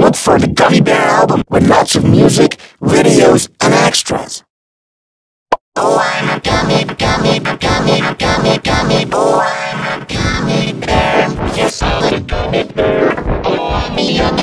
look for the Gummy Bear album with lots of music, videos, and extras. Oh, I'm a gummy, gummy, gummy, gummy, gummy. Oh, I'm a gummy bear. Yes, I'm a gummy bear. Oh, I'm a